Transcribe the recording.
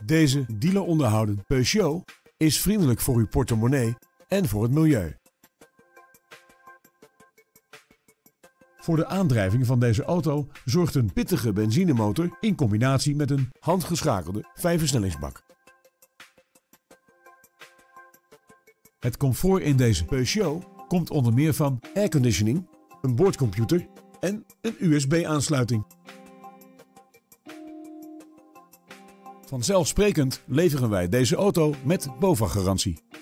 Deze dealer onderhouden Peugeot is vriendelijk voor uw portemonnee en voor het milieu. Voor de aandrijving van deze auto zorgt een pittige benzinemotor in combinatie met een handgeschakelde 5-versnellingsbak. Het comfort in deze Peugeot komt onder meer van airconditioning, een boordcomputer en een USB-aansluiting. Vanzelfsprekend leveren wij deze auto met BOVAG-garantie.